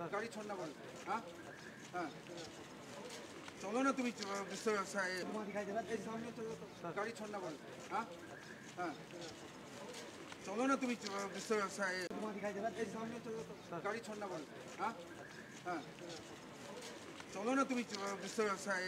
গাড়ি ছড় না বল। হ্যাঁ হ্যাঁ চলো না তুমি বিশ্ব ব্যবসায় এই সামনে চলো তো গাড়ি ছড় না বল। হ্যাঁ হ্যাঁ চলো না তুমি বিশ্ব ব্যবসায় এই সামনে চলো তো গাড়ি ছড় না বল। হ্যাঁ হ্যাঁ চলো না তুমি বিশ্ব ব্যবসায়